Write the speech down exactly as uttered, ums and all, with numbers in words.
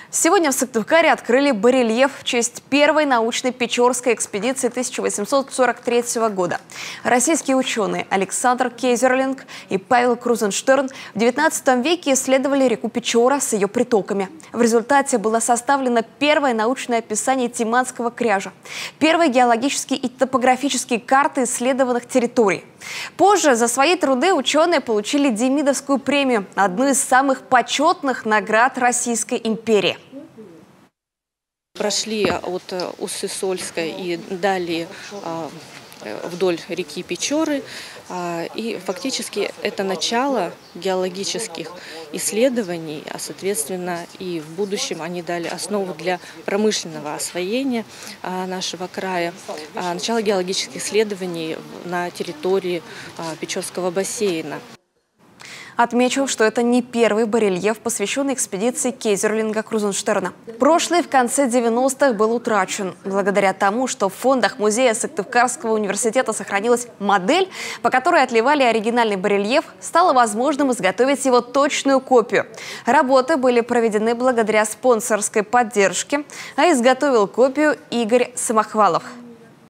Сегодня в Сыктывкаре открыли барельеф в честь первой научной печорской экспедиции тысяча восемьсот сорок третьего года. Российские ученые Александр Кейзерлинг и Павел Крузенштерн в девятнадцатом веке исследовали реку Печора с ее притоками. В результате было составлено первое научное описание Тиманского кряжа, первые геологические и топографические карты исследованных территорий. Позже за свои труды ученые получили Демидовскую премию, одну из самых почетных наград Российской империи. Прошли от Уссысольской и далее вдоль реки Печоры. И фактически это начало геологических исследований, а соответственно и в будущем они дали основу для промышленного освоения нашего края. Начало геологических исследований на территории Печорского бассейна. Отмечу, что это не первый барельеф, посвященный экспедиции Кейзерлинга-Крузенштерна. Прошлый в конце девяностых был утрачен. Благодаря тому, что в фондах музея Сыктывкарского университета сохранилась модель, по которой отливали оригинальный барельеф, стало возможным изготовить его точную копию. Работы были проведены благодаря спонсорской поддержке, а изготовил копию Игорь Самохвалов.